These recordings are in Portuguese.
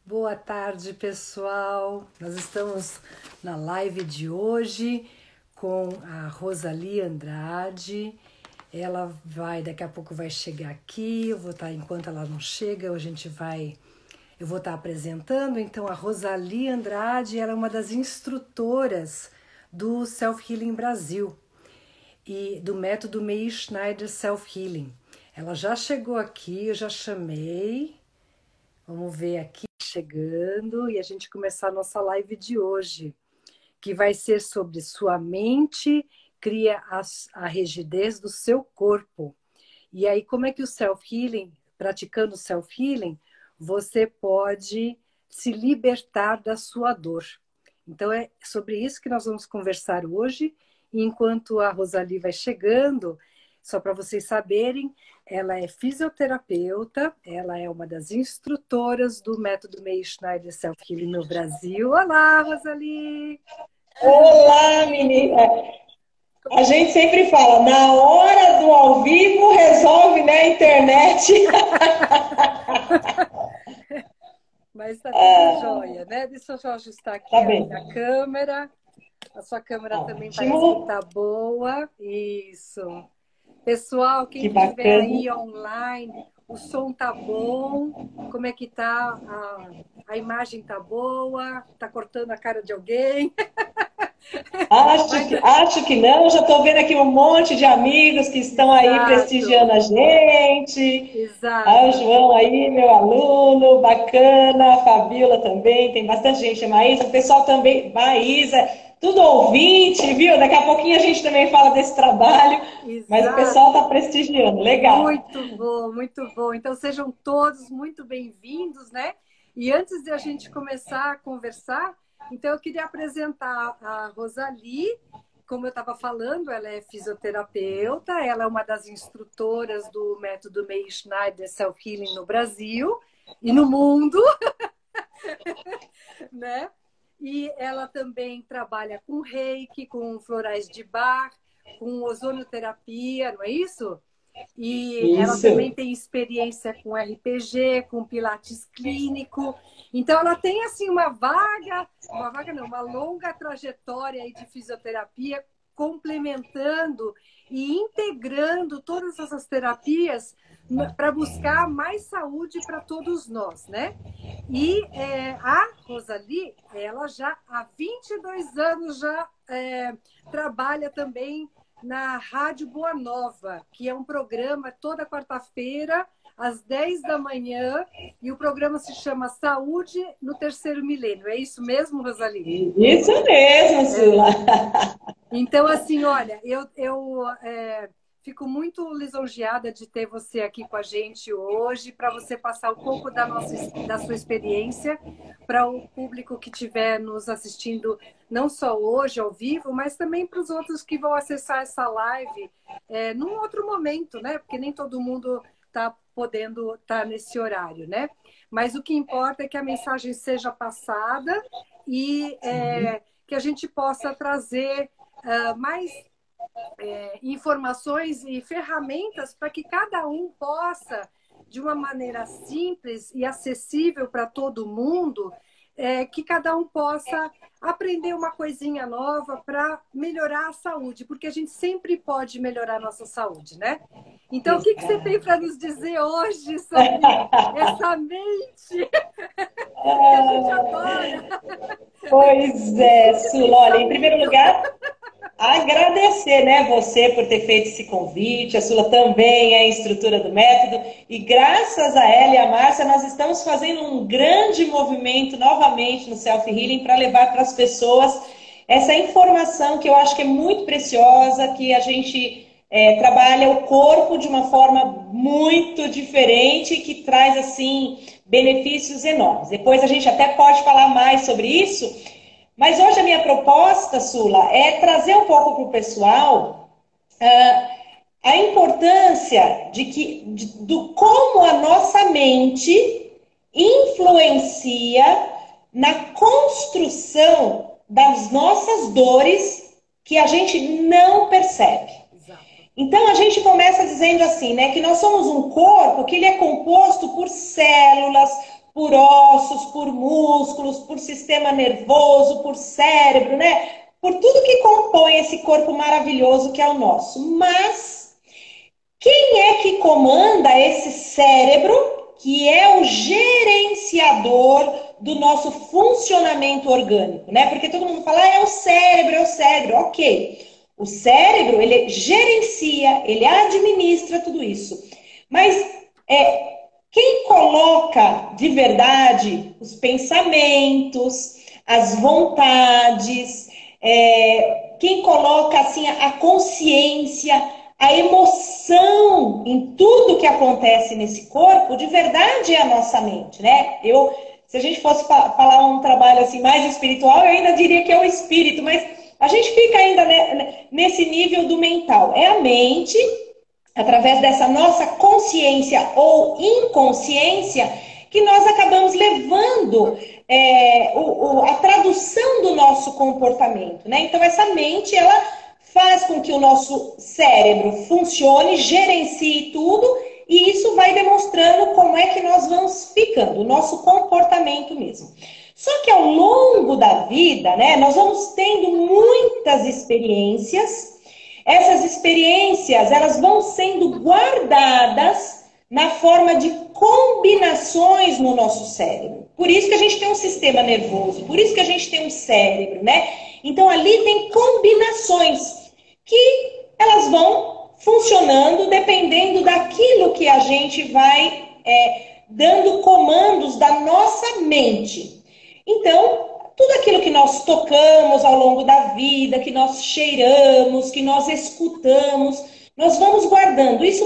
Boa tarde, pessoal. Nós estamos na live de hoje com a Rosalie Andrade. Ela daqui a pouco vai chegar aqui. Enquanto ela não chega, eu vou estar apresentando. Então, a Rosalie Andrade, ela é uma das instrutoras do Self Healing Brasil e do método Meir Schneider Self Healing. Ela já chegou aqui, eu já chamei. Vamos ver aqui, chegando, e a gente começar a nossa live de hoje, que vai ser sobre sua mente cria a rigidez do seu corpo. E aí, como é que o self-healing, praticando o self-healing, você pode se libertar da sua dor. Então, é sobre isso que nós vamos conversar hoje. E enquanto a Rosalie vai chegando, só para vocês saberem, ela é fisioterapeuta, ela é uma das instrutoras do método Meir Schneider Self Healing no Brasil. Olá, Rosalie! Olá, menina! A gente sempre fala, na hora do ao vivo resolve, né, a internet. Mas tá tudo jóia, né? Deixa eu só ajustar aqui Tá a bem. minha câmera. A sua câmera também parece Ótimo. que tá boa. Isso. Pessoal, quem Que estiver bacana. aí online, o som tá bom? Como é que tá? A imagem tá boa? Tá cortando a cara de alguém? Acho que não. Já estou vendo aqui um monte de amigos que estão aí Exato, prestigiando a gente. Ah, o exato. João aí, meu aluno, bacana. A Fabiola também, tem bastante gente. A Maísa, o pessoal também. Maísa, tudo ouvinte, viu? Daqui a pouquinho a gente também fala desse trabalho. Mas o Exato. pessoal está prestigiando. Legal. Muito bom, muito bom. Então sejam todos muito bem-vindos, né? E antes de a gente começar a conversar, então eu queria apresentar a Rosalie. Como eu estava falando, ela é fisioterapeuta, ela é uma das instrutoras do método Meir Schneider Self Healing no Brasil e no mundo, né? E ela também trabalha com reiki, com florais de Bach, com ozonoterapia, não é isso? E ela também Isso. tem experiência com RPG, com pilates clínico. Então ela tem assim uma longa trajetória aí de fisioterapia, complementando e integrando todas essas terapias para buscar mais saúde para todos nós, né? E a Rosalie, ela já há 22 anos trabalha também na Rádio Boa Nova, que é um programa toda quarta-feira, às 10 da manhã, e o programa se chama Saúde no Terceiro Milênio. É isso mesmo, Rosalie? Isso mesmo, Sula. Então, assim, olha, eu fico muito lisonjeada de ter você aqui com a gente hoje, para você passar um pouco da sua experiência para o público que estiver nos assistindo, não só hoje ao vivo, mas também para os outros que vão acessar essa live num outro momento, né? Porque nem todo mundo está podendo estar nesse horário, né? Mas o que importa é que a mensagem seja passada e que a gente possa trazer mais informações e ferramentas para que cada um possa, de uma maneira simples e acessível para todo mundo, que cada um possa aprender uma coisinha nova para melhorar a saúde, porque a gente sempre pode melhorar a nossa saúde, né? Então, o que você tem para nos dizer hoje sobre essa mente que a gente adora? Pois E é, que Sula. pensa Olha, em primeiro muito. lugar, agradecer, né, você por ter feito esse convite. A Sula também é instrutora do método e graças a ela e a Márcia nós estamos fazendo um grande movimento novamente no Self Healing para levar para as pessoas essa informação que eu acho que é muito preciosa, que a gente trabalha o corpo de uma forma muito diferente, que traz assim benefícios enormes. Depois a gente até pode falar mais sobre isso. Mas hoje a minha proposta, Sula, é trazer um pouco para o pessoal a importância do como a nossa mente influencia na construção das nossas dores que a gente não percebe. Exato. Então a gente começa dizendo assim, né, que nós somos um corpo que ele é composto por células, por ossos, por músculos, por sistema nervoso, por cérebro, né? Por tudo que compõe esse corpo maravilhoso que é o nosso. Mas quem é que comanda esse cérebro, que é o gerenciador do nosso funcionamento orgânico, né? Porque todo mundo fala, é o cérebro, ok. O cérebro, ele gerencia, ele administra tudo isso. Mas quem coloca de verdade os pensamentos, as vontades, quem coloca assim a consciência, a emoção em tudo que acontece nesse corpo, de verdade é a nossa mente, né? Se a gente fosse falar um trabalho assim mais espiritual, eu ainda diria que é o espírito, mas a gente fica ainda nesse nível do mental. É a mente, através dessa nossa consciência ou inconsciência, que nós acabamos levando a tradução do nosso comportamento, né? Então, essa mente, ela faz com que o nosso cérebro funcione, gerencie tudo, e isso vai demonstrando como é que nós vamos ficando, o nosso comportamento mesmo. Só que ao longo da vida, né, nós vamos tendo muitas experiências. Essas experiências, elas vão sendo guardadas na forma de combinações no nosso cérebro. Por isso que a gente tem um sistema nervoso, por isso que a gente tem um cérebro, né? Então ali tem combinações que elas vão funcionando dependendo daquilo que a gente vai dando comandos da nossa mente. Então, tudo aquilo que nós tocamos ao longo da vida, que nós cheiramos, que nós escutamos, nós vamos guardando isso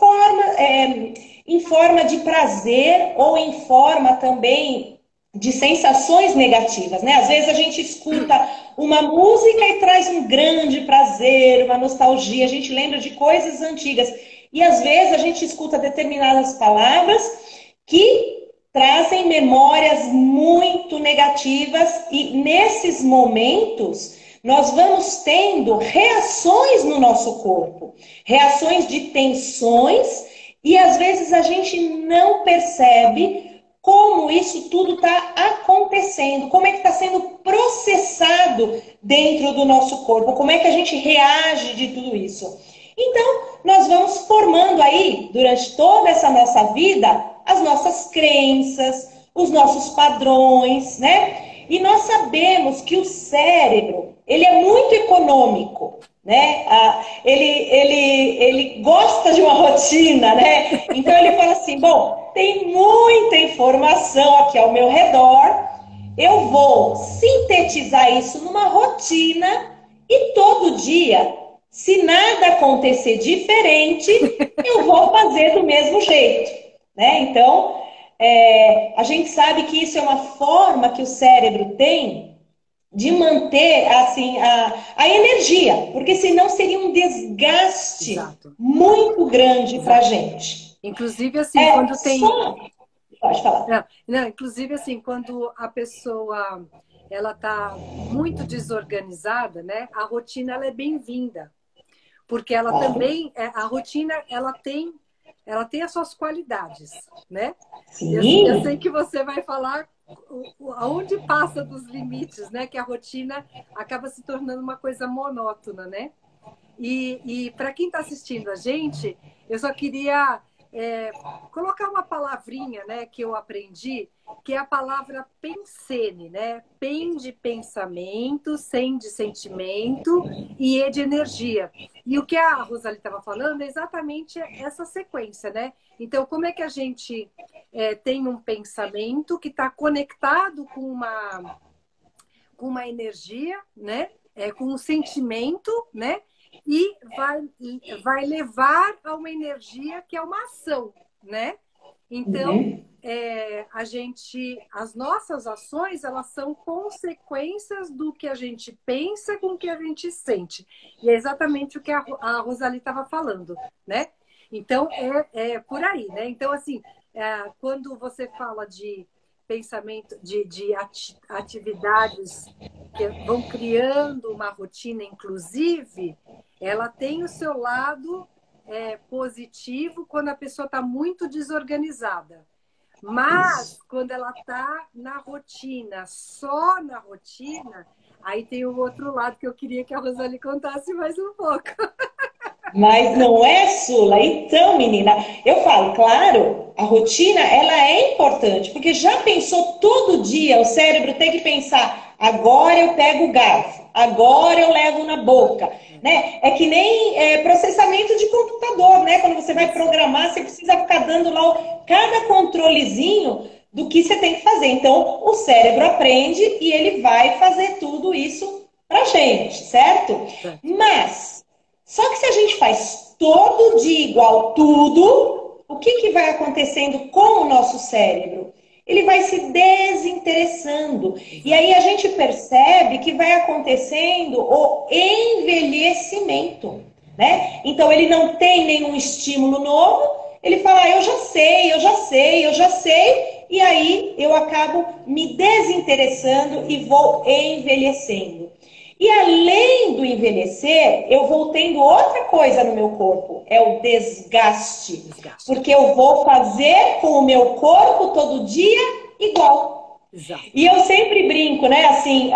em forma de prazer ou em forma também de sensações negativas, né? Às vezes a gente escuta uma música e traz um grande prazer, uma nostalgia, a gente lembra de coisas antigas. E às vezes a gente escuta determinadas palavras que trazem memórias muito negativas e nesses momentos nós vamos tendo reações no nosso corpo, reações de tensões e às vezes a gente não percebe como isso tudo está acontecendo, como é que está sendo processado dentro do nosso corpo, como é que a gente reage de tudo isso. Então, nós vamos formando aí, durante toda essa nossa vida, as nossas crenças, os nossos padrões, né? E nós sabemos que o cérebro, ele é muito econômico, né? Ele gosta de uma rotina, né? Então ele fala assim, bom, tem muita informação aqui ao meu redor, eu vou sintetizar isso numa rotina e todo dia, se nada acontecer diferente, eu vou fazer do mesmo jeito, né? Então, a gente sabe que isso é uma forma que o cérebro tem de manter assim a energia, porque senão seria um desgaste Exato. muito grande para a gente. Inclusive, assim, quando tem... Pode falar. Não, inclusive, assim, quando a pessoa ela tá muito desorganizada, né? A rotina ela é bem-vinda, porque ela também, a rotina, ela tem as suas qualidades, né? Sim. Eu sei que você vai falar aonde passa dos limites, né? Que a rotina acaba se tornando uma coisa monótona, né? E para quem está assistindo a gente, eu só queria colocar uma palavrinha, né, que eu aprendi, que é a palavra pensene, né? Pen de pensamento, sen de sentimento e e de energia. E o que a Rosalie estava falando é exatamente essa sequência, né? Então, como é que a gente tem um pensamento que está conectado com uma energia, né? Com um sentimento, né? E vai levar a uma energia que é uma ação, né? Então, as nossas ações, elas são consequências do que a gente pensa com o que a gente sente. E é exatamente o que a Rosalie estava falando, né? Então, é por aí, né? Então, assim, quando você fala de pensamento, de atividades que vão criando uma rotina, inclusive, ela tem o seu lado positivo quando a pessoa está muito desorganizada. Isso. Mas quando ela está na rotina, só na rotina, aí tem o outro lado que eu queria que a Rosali contasse mais um pouco. Mas não é, Sula? Então, menina, eu falo, claro, a rotina ela é importante, porque já pensou todo dia o cérebro tem que pensar, agora eu pego o garfo, agora eu levo na boca, né? É que nem processamento de computador, né? Quando você vai programar, você precisa ficar dando lá cada controlezinho do que você tem que fazer. Então, o cérebro aprende e ele vai fazer tudo isso pra gente, certo? Certo. Mas só que se a gente faz todo dia igual tudo, o que, que vai acontecendo com o nosso cérebro? Ele vai se desinteressando. E Exato. aí a gente percebe que vai acontecendo o envelhecimento, né? Então ele não tem nenhum estímulo novo, ele fala, eu já sei, eu já sei, eu já sei, e aí eu acabo me desinteressando e vou envelhecendo. E além do envelhecer, eu vou tendo outra coisa no meu corpo, é o desgaste. Desgaste. Porque eu vou fazer com o meu corpo todo dia igual. E Exato. eu sempre brinco, né? Assim,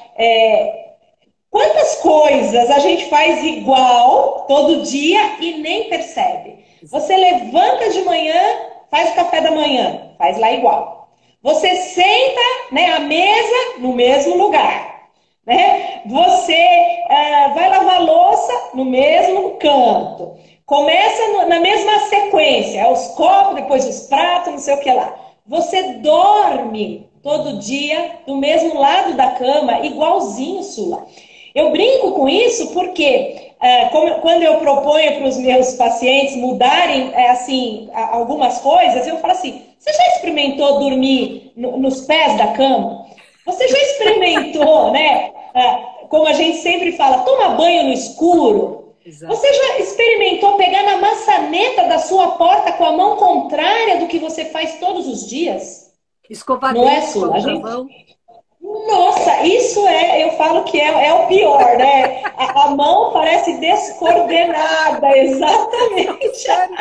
quantas coisas a gente faz igual todo dia e nem percebe? Exato. Você levanta de manhã, faz o café da manhã, faz lá igual. Você senta, né, à mesa no mesmo lugar. Né? Você vai lavar louça no mesmo canto. Começa na mesma sequência, os copos, depois os pratos, não sei o que lá. Você dorme todo dia do mesmo lado da cama, igualzinho, Sula. Eu brinco com isso porque quando eu proponho para os meus pacientes mudarem assim algumas coisas, eu falo assim: você já experimentou dormir nos pés da cama? Você já experimentou, né? Como a gente sempre fala, toma banho no escuro. Exato. Você já experimentou pegar na maçaneta da sua porta com a mão contrária do que você faz todos os dias? Escovar Não é, dente com a Sula? A outra gente... mão. Nossa, isso eu falo que é o pior, né? A mão parece descoordenada, exatamente. Sério?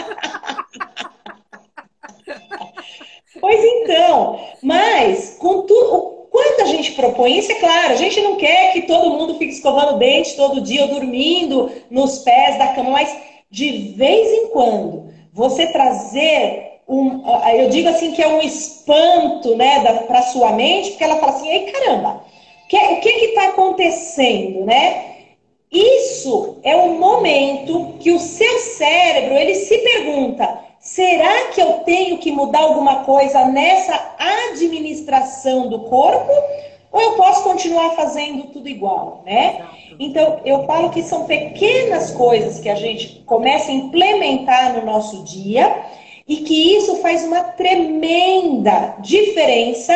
Pois então, mas com tudo, quando a gente propõe isso, é claro, a gente não quer que todo mundo fique escovando o dente todo dia ou dormindo nos pés da cama, mas de vez em quando você trazer eu digo assim que é um espanto, né, para sua mente, porque ela fala assim, ei caramba, o que está acontecendo, né? Isso é o momento que o seu cérebro ele se pergunta: será que eu tenho que mudar alguma coisa nessa administração do corpo? Ou eu posso continuar fazendo tudo igual, né? Exato. Então, eu falo que são pequenas coisas que a gente começa a implementar no nosso dia e que isso faz uma tremenda diferença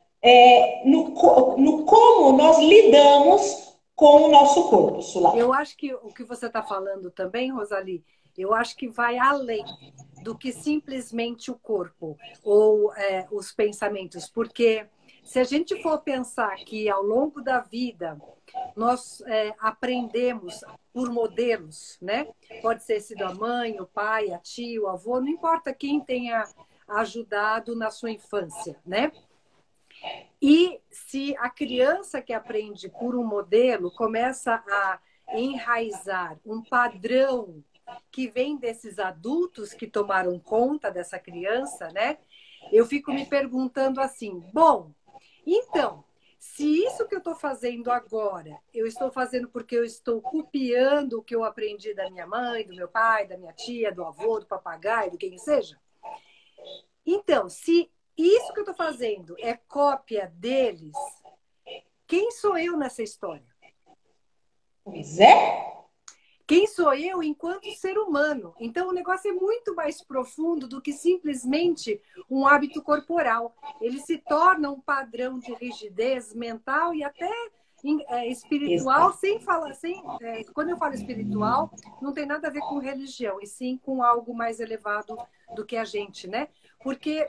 no como nós lidamos com o nosso corpo, Sula. Eu acho que o que você está falando também, Rosali, eu acho que vai além do que simplesmente o corpo ou os pensamentos, porque se a gente for pensar que ao longo da vida nós aprendemos por modelos, né? Pode ser sido a mãe, o pai, a tia, o avô, não importa quem tenha ajudado na sua infância, né? E se a criança que aprende por um modelo começa a enraizar um padrão que vem desses adultos que tomaram conta dessa criança, né? Eu fico me perguntando assim, bom, então, se isso que eu estou fazendo agora, eu estou fazendo porque eu estou copiando o que eu aprendi da minha mãe, do meu pai, da minha tia, do avô, do papagaio, do quem seja. Então, se isso que eu estou fazendo é cópia deles, quem sou eu nessa história? Pois é. Quem sou eu enquanto ser humano? Então, o negócio é muito mais profundo do que simplesmente um hábito corporal. Ele se torna um padrão de rigidez mental e até espiritual, Exato. sem falar, quando eu falo espiritual, não tem nada a ver com religião, e sim com algo mais elevado do que a gente, né? Porque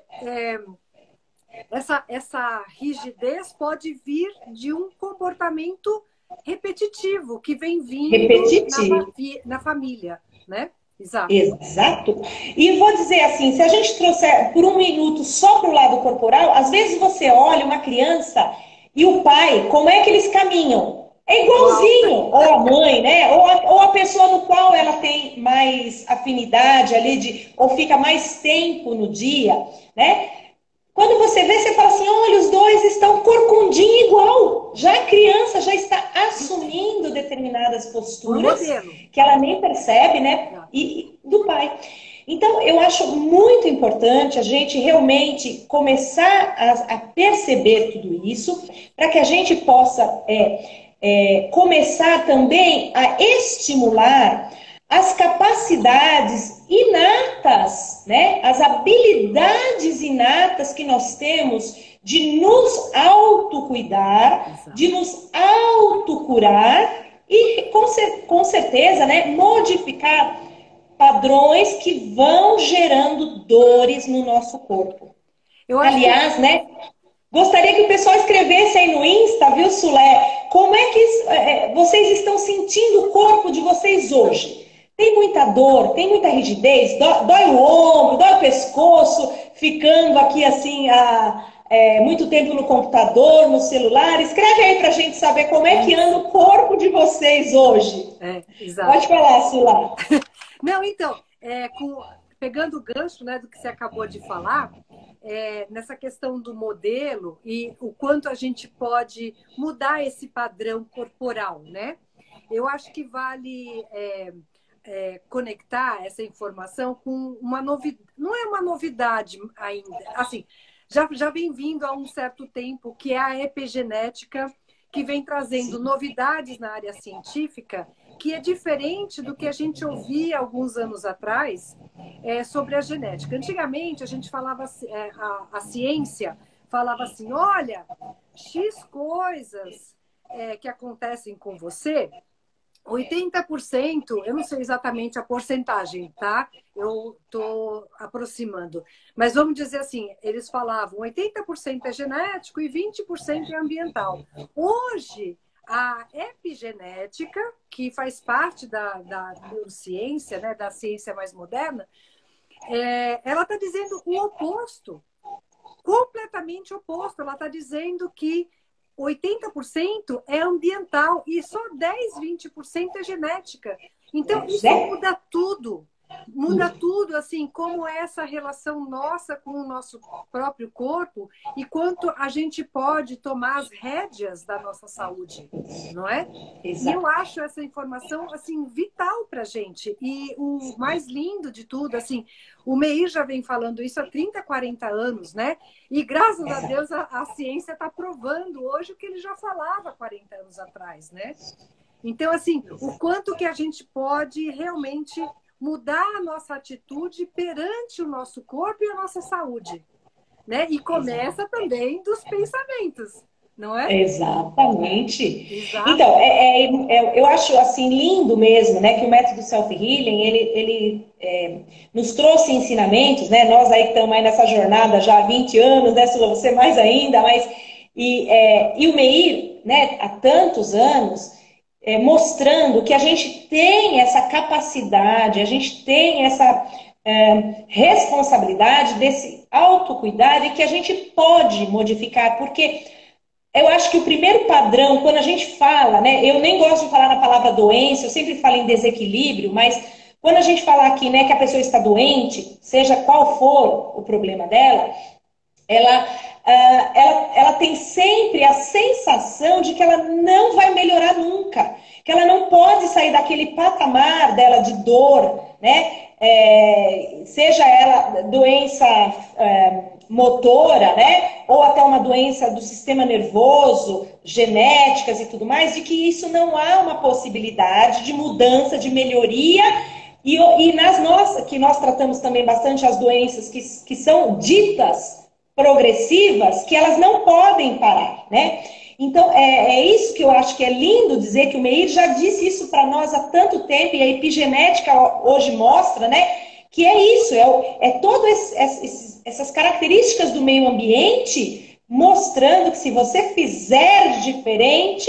essa rigidez pode vir de um comportamento repetitivo que vem vindo Repetitivo. na família, né? Exato. Exato. E vou dizer assim, se a gente trouxer por um minuto só para o lado corporal, às vezes você olha uma criança e o pai, como é que eles caminham? É Igual. igualzinho, ou a mãe, né? Ou a pessoa no qual ela tem mais afinidade ali, ou fica mais tempo no dia, né? Quando você vê, você fala assim, olha, os dois estão corcundinho igual. Já a criança já está assumindo determinadas Por posturas modelo. que ela nem percebe, né? Exato. E do pai. Então, eu acho muito importante a gente realmente começar a perceber tudo isso, para que a gente possa começar também a estimular as capacidades inatas, né? As habilidades inatas que nós temos de nos autocuidar, Exato. de nos autocurar e, com certeza, né, modificar padrões que vão gerando dores no nosso corpo. Eu acho que Aliás, né, gostaria que o pessoal escrevesse aí no Insta, viu, Sulé? Como é que vocês estão sentindo o corpo de vocês hoje? Tem muita dor, tem muita rigidez, dói o ombro, dói o pescoço, ficando aqui assim muito tempo no computador, no celular. Escreve aí pra gente saber como é que anda o corpo de vocês hoje. exato. Pode falar, Sula. Não, então, pegando o gancho, né, do que você acabou de falar, nessa questão do modelo e o quanto a gente pode mudar esse padrão corporal, né? Eu acho que vale conectar essa informação com uma novidade. Não é uma novidade ainda, assim, já vem vindo há um certo tempo, que é a epigenética, que vem trazendo novidades na área científica, que é diferente do que a gente ouvia alguns anos atrás sobre a genética. Antigamente, a gente falava, a ciência falava assim, olha, X coisas que acontecem com você, 80%, eu não sei exatamente a porcentagem, tá? Eu estou aproximando. Mas vamos dizer assim, eles falavam 80% é genético e 20% é ambiental. Hoje, a epigenética, que faz parte da neurociência, né, da ciência mais moderna, ela está dizendo o oposto, completamente oposto. Ela está dizendo que 80% é ambiental e só 10, 20% é genética. Então, isso muda tudo. Muda tudo, assim, como é essa relação nossa com o nosso próprio corpo e quanto a gente pode tomar as rédeas da nossa saúde, não é? Exato. E eu acho essa informação, assim, vital para a gente. E o mais lindo de tudo, assim, o Meir já vem falando isso há 30, 40 anos, né? E graças a Deus a ciência está provando hoje o que ele já falava 40 anos atrás, né? Então, assim, o quanto que a gente pode realmente mudar a nossa atitude perante o nosso corpo e a nossa saúde, né? E começa também dos pensamentos, não é? Exatamente. Exato. Então, eu acho assim lindo mesmo, né, que o método Self-Healing, ele nos trouxe ensinamentos, né, nós aí que estamos aí nessa jornada já há 20 anos, né, Sula, você mais ainda, e o Meir, né, há tantos anos, mostrando que a gente tem essa capacidade, a gente tem essa responsabilidade desse autocuidado e que a gente pode modificar, porque eu acho que o primeiro padrão, quando a gente fala, né, eu nem gosto de falar na palavra doença, eu sempre falo em desequilíbrio, mas quando a gente fala aqui, né, que a pessoa está doente, seja qual for o problema dela, ela tem sempre a sensação de que ela não vai melhorar nunca, que ela não pode sair daquele patamar dela de dor, né? Seja ela doença motora, né? Ou até uma doença do sistema nervoso, genéticas e tudo mais, de que isso não há uma possibilidade de mudança, de melhoria. E nas nossas, que nós tratamos também bastante as doenças que são ditas progressivas, que elas não podem parar, né? Então, é isso que eu acho que é lindo dizer, que o Meir já disse isso para nós há tanto tempo, e a epigenética hoje mostra, né? Que é isso, todas essas características do meio ambiente mostrando que se você fizer diferente,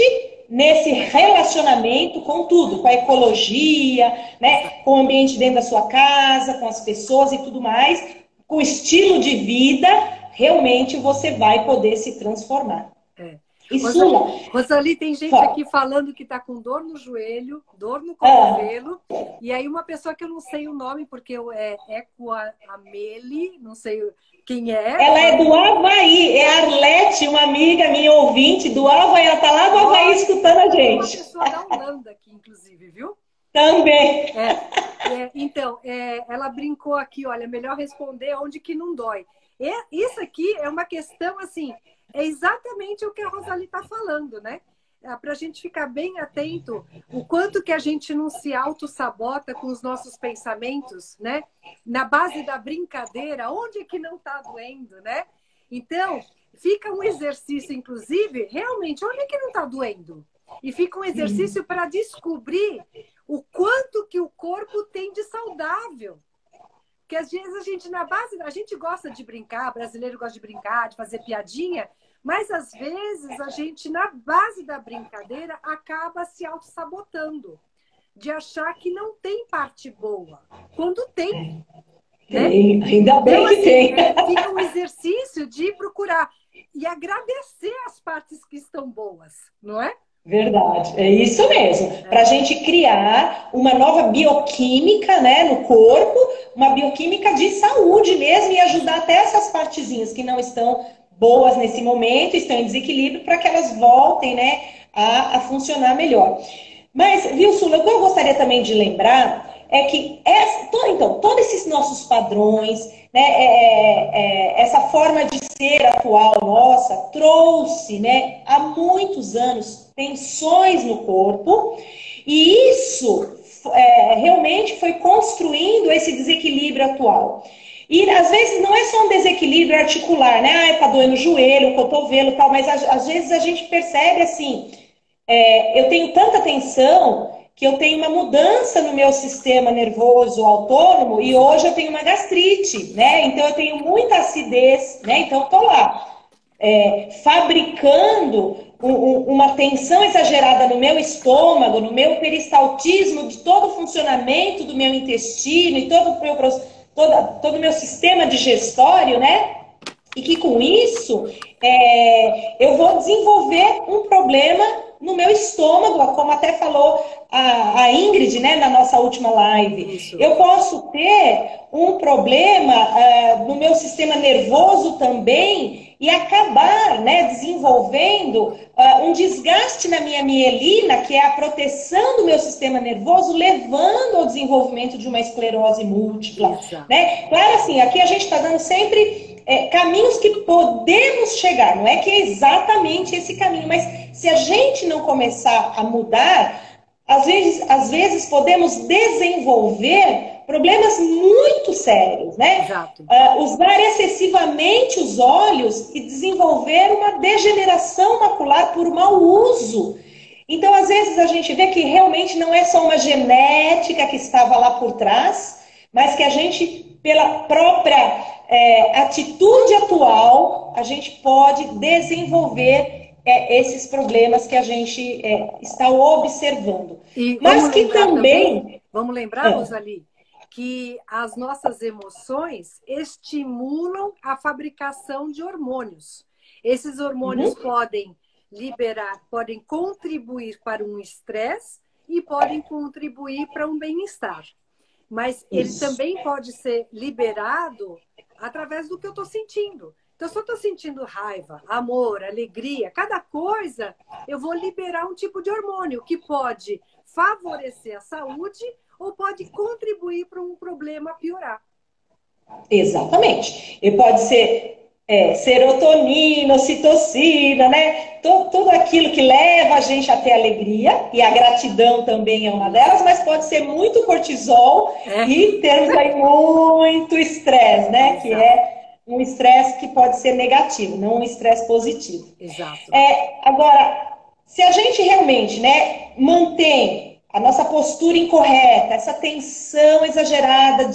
nesse relacionamento com tudo, com a ecologia, né, com o ambiente dentro da sua casa, com as pessoas e tudo mais, com o estilo de vida, realmente você vai poder se transformar. E Sula, Rosali, tem gente aqui falando que está com dor no joelho, dor no cotovelo, e aí uma pessoa que eu não sei o nome, porque é Ecoameli, não sei quem é. Ela é do Havaí, é a Arlete, uma amiga minha ouvinte do Havaí, ela está lá do Havaí escutando a gente. Uma pessoa da Holanda aqui, inclusive, viu? Também. Então, ela brincou aqui, olha, melhor responder onde que não dói. Isso aqui é uma questão, assim, é exatamente o que a Rosali está falando, né? Para a gente ficar bem atento o quanto que a gente não se auto-sabota com os nossos pensamentos, né? Na base da brincadeira, onde é que não está doendo, né? Então, fica um exercício, inclusive, realmente, onde é que não está doendo? E fica um exercício para descobrir o quanto que o corpo tem de saudável. Porque às vezes a gente, na base, a gente gosta de brincar, brasileiro gosta de brincar, de fazer piadinha, mas às vezes a gente, na base da brincadeira, acaba se auto-sabotando, de achar que não tem parte boa, quando tem. Né? Ainda bem então, que tem. Fica um exercício de procurar e agradecer as partes que estão boas, não é? Verdade, é isso mesmo. Para a gente criar uma nova bioquímica, né, no corpo, uma bioquímica de saúde mesmo e ajudar até essas partezinhas que não estão boas nesse momento, estão em desequilíbrio, para que elas voltem, né, a funcionar melhor. Mas, viu, Sula, o que eu gostaria também de lembrar é que todos esses nossos padrões, né, essa forma de ser atual nossa, trouxe, né, há muitos anos tensões no corpo, e isso realmente foi construindo esse desequilíbrio atual. E às vezes não é só um desequilíbrio articular, né? Tá doendo o joelho, o cotovelo e tal, mas às vezes a gente percebe assim, eu tenho tanta tensão que eu tenho uma mudança no meu sistema nervoso autônomo e hoje eu tenho uma gastrite, né? Então eu tenho muita acidez, né? Então eu tô lá fabricando uma tensão exagerada no meu estômago, no meu peristaltismo, de todo o funcionamento do meu intestino e todo o meu sistema digestório, né? E que com isso eu vou desenvolver um problema no meu estômago, como até falou a Ingrid, né, na nossa última live. Isso. Eu posso ter um problema no meu sistema nervoso também e acabar, né, desenvolvendo um desgaste na minha mielina, que é a proteção do meu sistema nervoso, levando ao desenvolvimento de uma esclerose múltipla. Né? Claro, assim, aqui a gente está dando sempre caminhos que podemos chegar, não é que é exatamente esse caminho, mas se a gente não começar a mudar, às vezes podemos desenvolver problemas muito sérios, né? Usar excessivamente os olhos e desenvolver uma degeneração macular por mau uso. Então, às vezes, a gente vê que realmente não é só uma genética que estava lá por trás, mas que a gente, pela própria atitude atual, a gente pode desenvolver esses problemas que a gente está observando. Mas que também... Vamos lembrar, Rosali, que as nossas emoções estimulam a fabricação de hormônios. Esses hormônios podem contribuir para um estresse e podem contribuir para um bem-estar. Mas ele também pode ser liberado através do que eu estou sentindo. Então, se eu estou sentindo raiva, amor, alegria, cada coisa, eu vou liberar um tipo de hormônio que pode favorecer a saúde ou pode contribuir para um problema piorar. Exatamente. E pode ser serotonina, ocitocina, né? Tudo aquilo que leva a gente a ter alegria, e a gratidão também é uma delas, mas pode ser muito cortisol e termos aí muito estresse, né? Que é um estresse que pode ser negativo, não um estresse positivo. Exato. Agora, se a gente realmente, né, mantém a nossa postura incorreta, essa tensão exagerada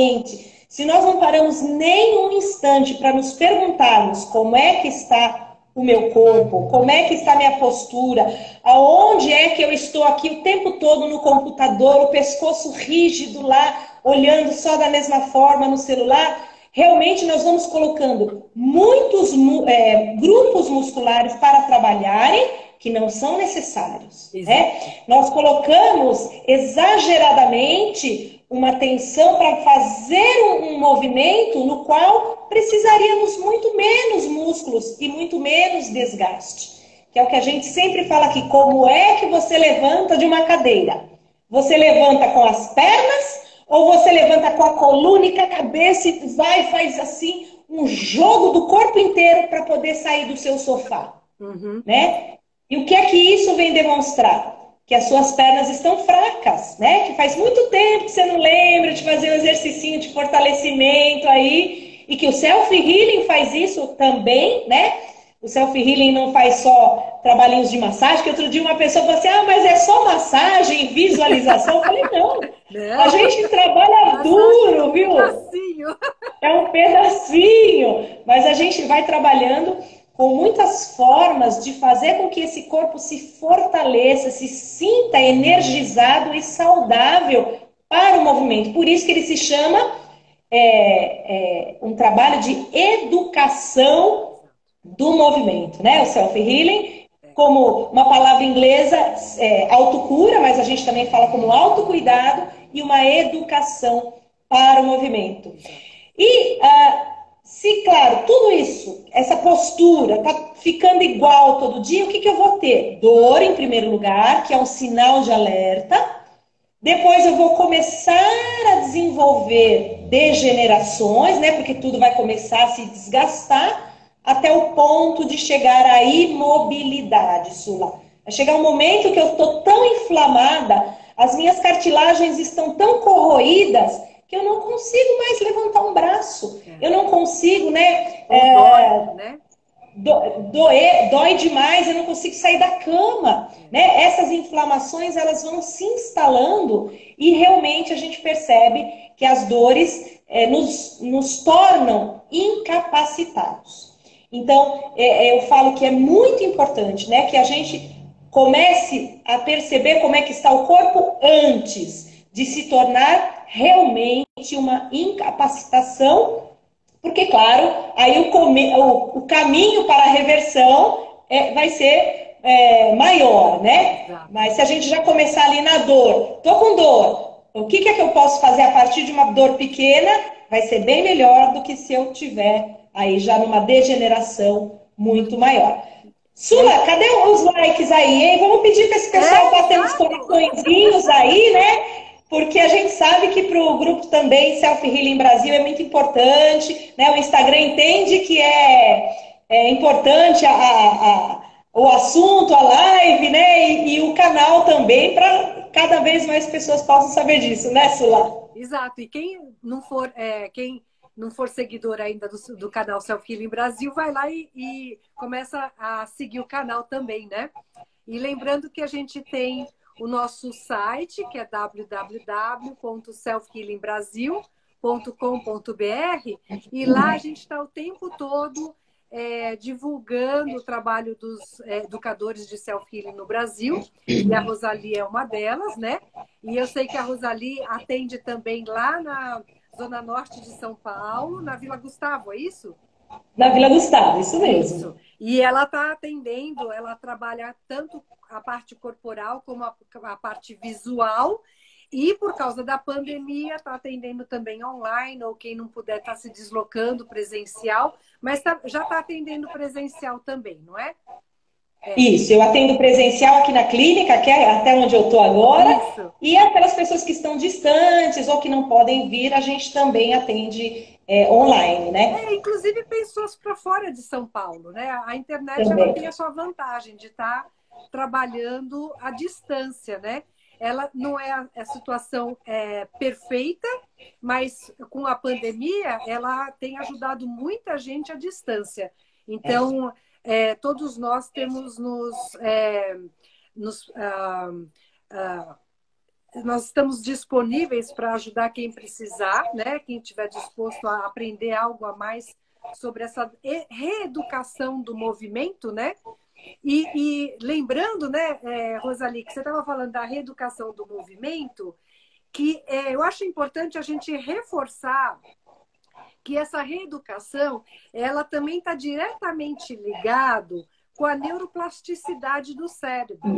diariamente, se nós não paramos nem um instante para nos perguntarmos como é que está o meu corpo? Como é que está a minha postura? Aonde é que eu estou aqui o tempo todo no computador, o pescoço rígido lá, olhando só da mesma forma no celular? Realmente nós vamos colocando muitos grupos musculares para trabalharem que não são necessários, né? Exato. Nós colocamos exageradamente uma tensão para fazer um movimento no qual precisaríamos muito menos músculos e muito menos desgaste. Que é o que a gente sempre fala aqui, como é que você levanta de uma cadeira? Você levanta com as pernas ou você levanta com a coluna e com a cabeça e vai faz assim um jogo do corpo inteiro para poder sair do seu sofá, Uhum. né? E o que é que isso vem demonstrar? Que as suas pernas estão fracas, né? Que faz muito tempo que você não lembra de fazer um exercício de fortalecimento aí, e que o self-healing faz isso também, né? O self-healing não faz só trabalhinhos de massagem, que outro dia uma pessoa falou assim, ah, mas é só massagem, visualização. Eu falei, não, a Não, gente trabalha massagem é duro, um viu? pedacinho. É um pedacinho, mas a gente vai trabalhando com muitas formas de fazer com que esse corpo se fortaleça, se sinta energizado e saudável para o movimento. Por isso que ele se chama um trabalho de educação do movimento, né? O self-healing, como uma palavra inglesa, autocura, mas a gente também fala como autocuidado e uma educação para o movimento. Exato. E se, claro, tudo isso, essa postura, tá ficando igual todo dia, o que eu vou ter? Dor, em primeiro lugar, que é um sinal de alerta. Depois eu vou começar a desenvolver degenerações, né? Porque tudo vai começar a se desgastar até o ponto de chegar à imobilidade, Sula. Vai chegar um momento que eu estou tão inflamada, as minhas cartilagens estão tão corroídas que eu não consigo mais levantar um braço. É. Eu não consigo, né? Ou dói, né? Dói demais, eu não consigo sair da cama, É. né? Essas inflamações elas vão se instalando e realmente a gente percebe que as dores nos tornam incapacitados. Então, eu falo que é muito importante, né, que a gente comece a perceber como é que está o corpo antes de se tornar realmente uma incapacitação, porque, claro, aí o caminho para a reversão vai ser maior, né? Exato. Mas se a gente já começar ali na dor, tô com dor, o que é que eu posso fazer a partir de uma dor pequena? Vai ser bem melhor do que se eu tiver aí já numa degeneração muito Uhum. maior. E aí, Sula, cadê os likes aí, hein? Vamos pedir para esse pessoal bater uns exato! coraçõezinhos aí, né? Porque a gente sabe que para o grupo também Self Healing Brasil é muito importante, né? O Instagram entende que é importante o assunto, a live, né? E o canal também, para cada vez mais pessoas possam saber disso, né, Sula? Exato. E quem não for seguidor ainda do canal Self Healing Brasil, vai lá e começa a seguir o canal também, né? E lembrando que a gente tem o nosso site, que é www.selfhealingbrasil.com.br, e lá a gente está o tempo todo divulgando o trabalho dos educadores de self-healing no Brasil, e a Rosalie é uma delas, né? E eu sei que a Rosalie atende também lá na Zona Norte de São Paulo, na Vila Gustavo, é isso? Na Vila Gustavo, isso mesmo. Isso. E ela está atendendo, ela trabalha tanto a parte corporal como a parte visual. E por causa da pandemia, está atendendo também online, ou quem não puder está se deslocando presencial, mas já está atendendo presencial também, não é? Isso, eu atendo presencial aqui na clínica, que é até onde eu estou agora, Isso. e aquelas pessoas que estão distantes ou que não podem vir, a gente também atende online, né? Inclusive pessoas para fora de São Paulo, né? A internet ela Também. tem a sua vantagem de estar trabalhando à distância, né? Ela não é a situação perfeita, mas com a pandemia ela tem ajudado muita gente à distância. Então, todos nós temos nos nós estamos disponíveis para ajudar quem precisar, né? Quem estiver disposto a aprender algo a mais sobre essa reeducação do movimento, né? E lembrando, né, Rosalie, que você estava falando da reeducação do movimento, que eu acho importante a gente reforçar que essa reeducação, ela também está diretamente ligado com a neuroplasticidade do cérebro,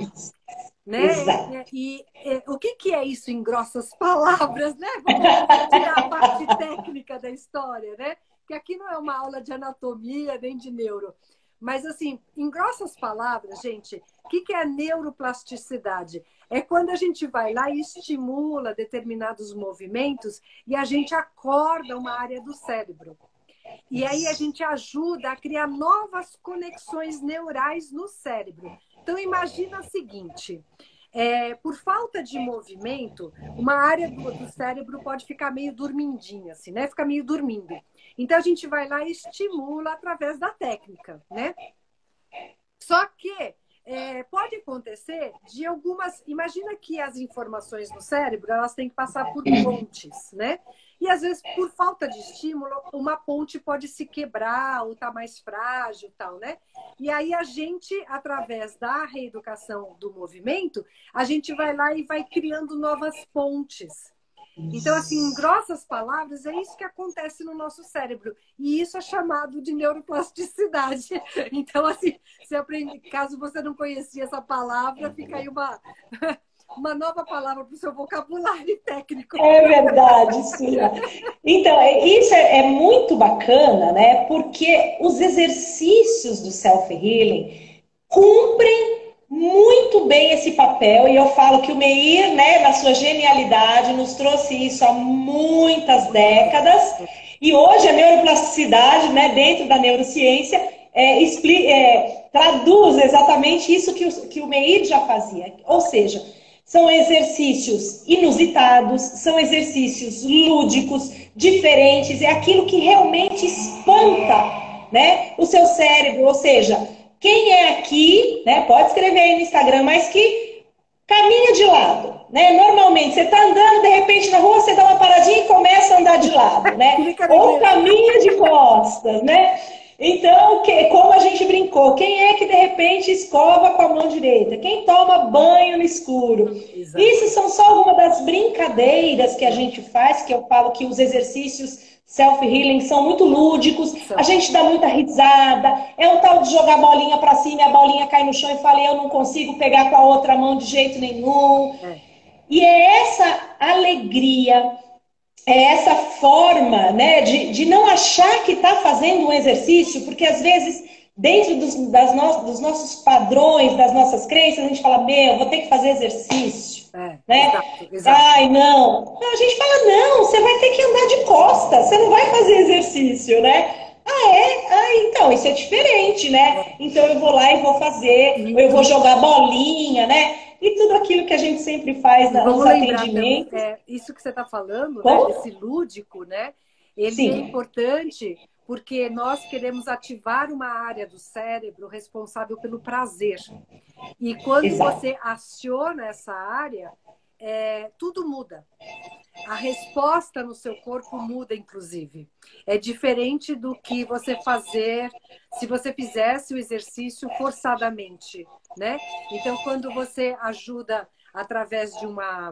né? O que é isso em grossas palavras, né? Vamos tirar a parte técnica da história, né? Que aqui não é uma aula de anatomia nem de neuro. Mas, assim, em grossas palavras, gente, o que é a neuroplasticidade? É quando a gente vai lá e estimula determinados movimentos e a gente acorda uma área do cérebro. E aí a gente ajuda a criar novas conexões neurais no cérebro. Então, imagina o seguinte, por falta de movimento, uma área do cérebro pode ficar meio dormindinha, assim, né? Fica meio dormindo. Então, a gente vai lá e estimula através da técnica, né? Só que pode acontecer de algumas... Imagina que as informações no cérebro, elas têm que passar por pontes, né? E, às vezes, por falta de estímulo, uma ponte pode se quebrar ou estar mais frágil e tal, né? E aí, a gente, através da reeducação do movimento, a gente vai lá e vai criando novas pontes. Então, assim, em grossas palavras, é isso que acontece no nosso cérebro. E isso é chamado de neuroplasticidade. Então, assim, você aprende, caso você não conhecia essa palavra, fica aí uma nova palavra para o seu vocabulário técnico. É verdade, Sura. Então, isso é muito bacana, né? Porque os exercícios do self-healing cumprem muito bem esse papel, e eu falo que o Meir, né, na sua genialidade, nos trouxe isso há muitas décadas, e hoje a neuroplasticidade, né, dentro da neurociência, traduz exatamente isso que o Meir já fazia, ou seja, são exercícios inusitados, são exercícios lúdicos, diferentes, é aquilo que realmente espanta, né, o seu cérebro, ou seja, quem é aqui, né, pode escrever aí no Instagram, mas que caminha de lado, né? Normalmente você está andando, de repente na rua você dá uma paradinha e começa a andar de lado, né? Ou caminha de costas, né? Então, como a gente brincou, quem é que de repente escova com a mão direita? Quem toma banho no escuro? Exato. Isso são só algumas das brincadeiras que a gente faz, que eu falo que os exercícios self-healing são muito lúdicos, a gente dá muita risada, é um tal de jogar a bolinha pra cima e a bolinha cai no chão e fala, eu não consigo pegar com a outra mão de jeito nenhum. E é essa alegria, é essa forma, né, de não achar que está fazendo um exercício, porque às vezes, dentro dos nossos padrões, das nossas crenças, a gente fala, eu vou ter que fazer exercício. Né? Exato. Ai, não. A gente fala, não, você vai ter que andar de costas, você não vai fazer exercício, né? Então, isso é diferente, né? Então eu vou lá e vou fazer, ou eu vou jogar bolinha, né? E tudo aquilo que a gente sempre faz nos atendimentos. Também, isso que você está falando, né? Esse lúdico, né? Ele é importante porque nós queremos ativar uma área do cérebro responsável pelo prazer. E quando você aciona essa área, tudo muda. A resposta no seu corpo muda, inclusive. É diferente do que você fazer se você fizesse o exercício forçadamente, né? Então, quando você ajuda através de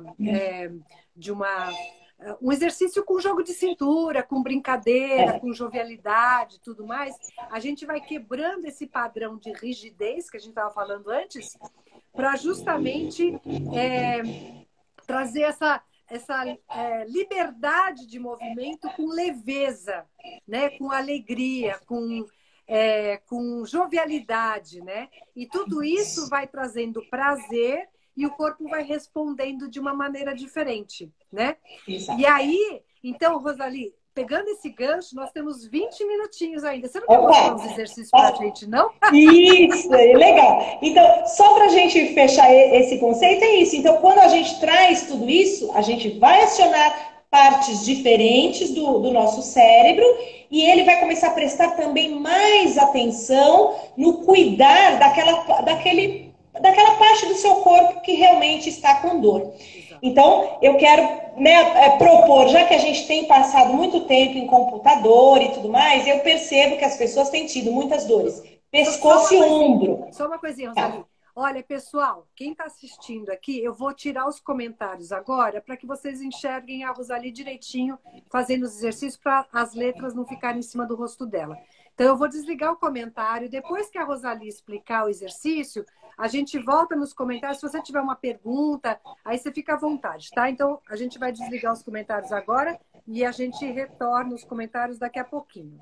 um exercício com jogo de cintura, com brincadeira, com jovialidade e tudo mais, a gente vai quebrando esse padrão de rigidez que a gente estava falando antes, para justamente trazer essa liberdade de movimento com leveza, né? Com alegria, com jovialidade, né? E tudo isso vai trazendo prazer e o corpo vai respondendo de uma maneira diferente, né? Exato. E aí, então, Rosalie, pegando esse gancho, nós temos 20 minutinhos ainda. Você não quer mostrar uns exercícios para a gente, não? Isso, legal. Então, só para a gente fechar esse conceito, é isso. Então, quando a gente traz tudo isso, a gente vai acionar partes diferentes do nosso cérebro e ele vai começar a prestar também mais atenção no cuidar daquele daquela parte do seu corpo que realmente está com dor. Então, eu quero, né, propor, já que a gente tem passado muito tempo em computador e tudo mais, eu percebo que as pessoas têm tido muitas dores. Pescoço e ombro. Só uma coisinha, Rosalie. Olha, pessoal, quem está assistindo aqui, eu vou tirar os comentários agora para que vocês enxerguem a Rosalie direitinho fazendo os exercícios para as letras não ficarem em cima do rosto dela. Então, eu vou desligar o comentário. Depois que a Rosalie explicar o exercício, a gente volta nos comentários. Se você tiver uma pergunta, aí você fica à vontade, tá? Então, a gente vai desligar os comentários agora e a gente retorna os comentários daqui a pouquinho.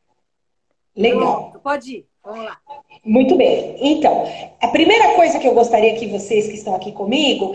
Legal. Pronto, pode ir. Vamos lá. Muito bem. Então, a primeira coisa que eu gostaria que vocês que estão aqui comigo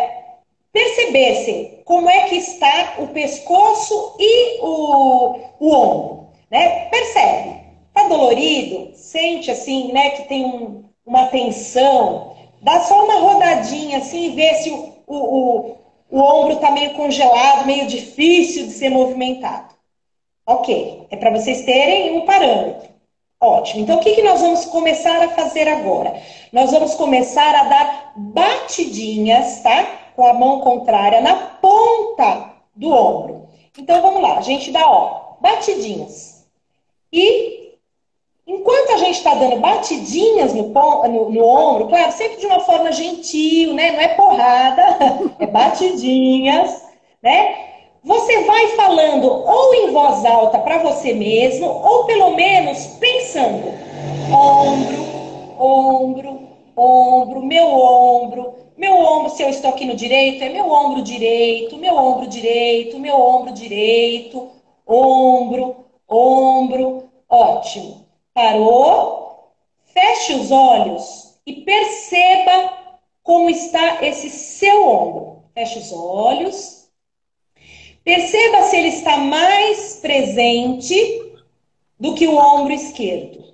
percebessem como é que está o pescoço e o ombro, né? Percebe? Tá dolorido? Sente assim, né, que tem uma tensão? Dá só uma rodadinha assim e vê se o ombro tá meio congelado, meio difícil de ser movimentado. Ok, é para vocês terem um parâmetro. Ótimo. Então, o que nós vamos começar a fazer agora? Nós vamos começar a dar batidinhas, tá? Com a mão contrária na ponta do ombro. Então, vamos lá. A gente dá, ó, batidinhas. E, enquanto a gente está dando batidinhas no ombro, claro, sempre de uma forma gentil, né? Não é porrada, é batidinhas, né? Você vai falando ou em voz alta para você mesmo, ou pelo menos pensando: ombro, ombro, ombro, meu ombro, se eu estou aqui no direito, é meu ombro direito, meu ombro direito, meu ombro direito, ombro, ombro, ótimo. Parou? Feche os olhos e perceba como está esse seu ombro. Feche os olhos. Perceba se ele está mais presente do que o ombro esquerdo.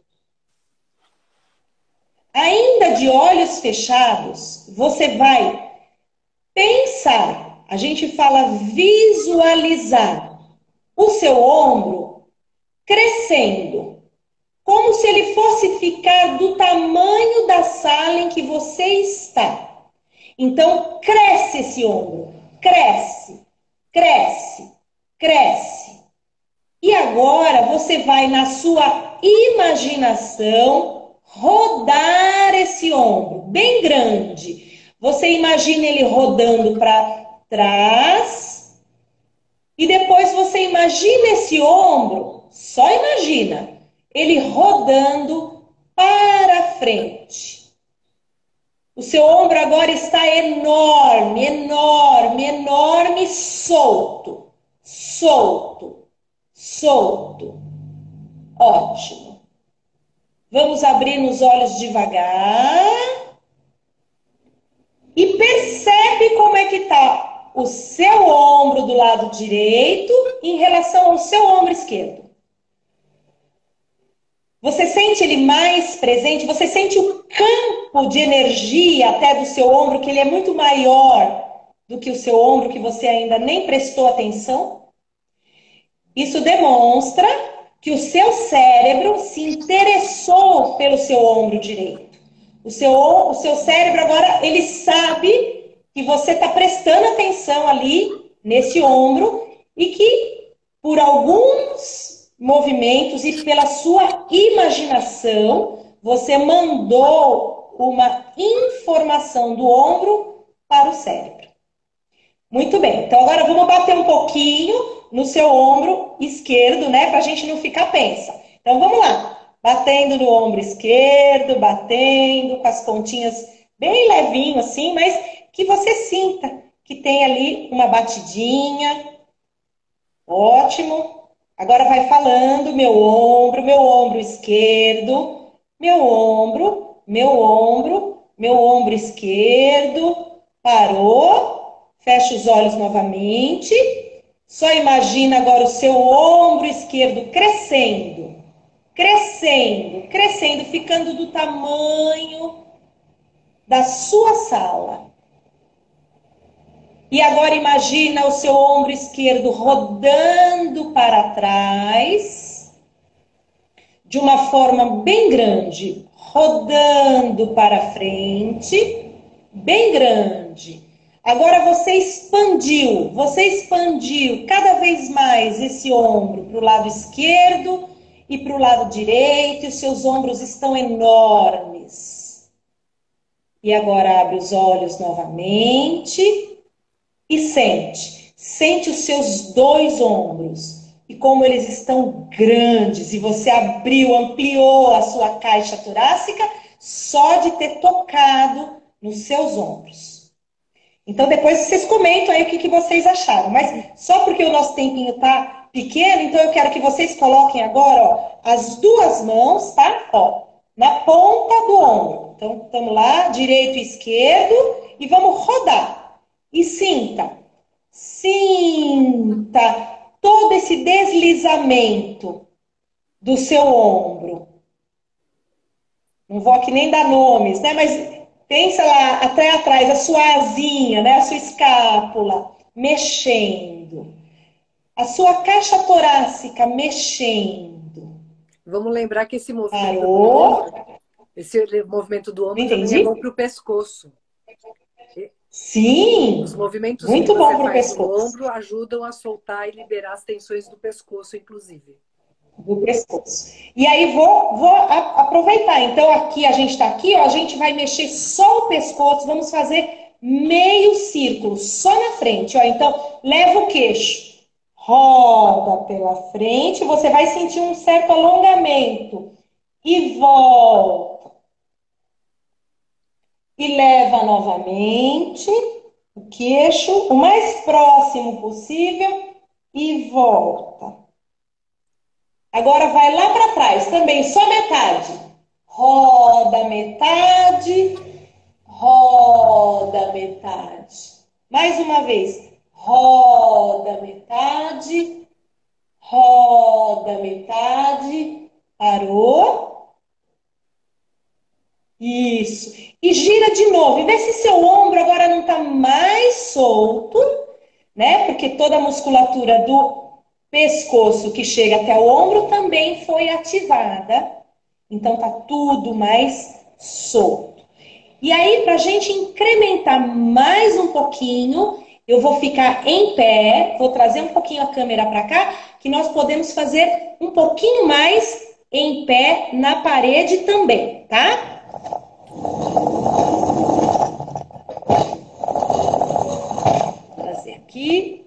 Ainda de olhos fechados, você vai pensar, a gente fala visualizar o seu ombro crescendo, como se ele fosse ficar do tamanho da sala em que você está. Então, cresce esse ombro, cresce. Cresce, cresce. E agora você vai, na sua imaginação, rodar esse ombro bem grande. Você imagina ele rodando para trás. E depois você imagina esse ombro, só imagina, ele rodando para frente. O seu ombro agora está enorme, enorme, enorme, solto, solto, solto. Ótimo. Vamos abrir os olhos devagar e percebe como é que está o seu ombro do lado direito em relação ao seu ombro esquerdo. Você sente ele mais presente? Você sente o campo de energia até do seu ombro, que ele é muito maior do que o seu ombro, que você ainda nem prestou atenção? Isso demonstra que o seu cérebro se interessou pelo seu ombro direito. O seu cérebro agora, ele sabe que você está prestando atenção ali nesse ombro e que por alguns movimentos e pela sua imaginação, você mandou uma informação do ombro para o cérebro. Muito bem, então agora vamos bater um pouquinho no seu ombro esquerdo, né, para a gente não ficar pensa. Então vamos lá, batendo no ombro esquerdo, batendo com as pontinhas bem levinho assim, mas que você sinta que tem ali uma batidinha. Ótimo. Agora vai falando meu ombro esquerdo, meu ombro, meu ombro, meu ombro esquerdo. Parou. Fecha os olhos novamente. Só imagina agora o seu ombro esquerdo crescendo, crescendo, crescendo, ficando do tamanho da sua sala. E agora imagina o seu ombro esquerdo rodando para trás, de uma forma bem grande, rodando para frente, bem grande. Agora você expandiu cada vez mais esse ombro para o lado esquerdo e para o lado direito, e os seus ombros estão enormes. E agora abre os olhos novamente e sente os seus dois ombros. E como eles estão grandes, e você ampliou a sua caixa torácica só de ter tocado nos seus ombros. Então depois vocês comentam aí o que vocês acharam. Mas só porque o nosso tempinho tá pequeno, então eu quero que vocês coloquem agora, ó, as duas mãos, tá? Ó, na ponta do ombro. Então estamos lá, direito e esquerdo, e vamos rodar. E sinta todo esse deslizamento do seu ombro. Não vou aqui nem dar nomes, né? Mas pensa lá até atrás, a sua asinha, né? A sua escápula mexendo. A sua caixa torácica mexendo. Vamos lembrar que esse movimento Parou. do ombro Não também entendi? é bom para o pescoço. Sim, Os movimentos que muito bom você para o faz no pescoço. ombro ajudam a soltar e liberar as tensões do pescoço, inclusive. Do pescoço. E aí vou aproveitar. Então aqui a gente está aqui, ó, a gente vai mexer só o pescoço, vamos fazer meio círculo, só na frente, ó. Então leva o queixo, roda pela frente, você vai sentir um certo alongamento e volta. E leva novamente o queixo o mais próximo possível e volta. Agora vai lá para trás também, só metade. Roda metade, roda metade. Mais uma vez. Roda metade, roda metade. Parou. Isso. E gira de novo. E vê se seu ombro agora não está mais solto, né? Porque toda a musculatura do pescoço que chega até o ombro também foi ativada. Então tá tudo mais solto. E aí, para a gente incrementar mais um pouquinho, eu vou ficar em pé, vou trazer um pouquinho a câmera para cá, que nós podemos fazer um pouquinho mais em pé na parede também, tá? Vou trazer aqui.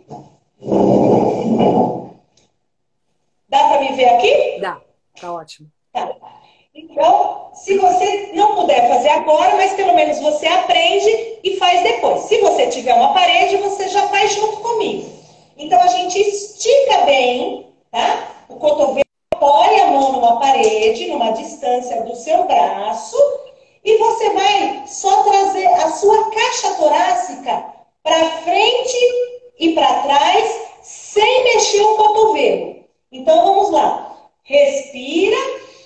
Dá para me ver aqui? Dá, tá ótimo. Tá. Então, se você não puder fazer agora, mas pelo menos você aprende e faz depois. Se você tiver uma parede, você já faz junto comigo. Então, a gente estica bem, tá? O cotovelo, apoia a mão numa parede, numa distância do seu braço, e você vai só trazer a sua caixa torácica para frente e para trás, sem mexer o cotovelo. Então, vamos lá. Respira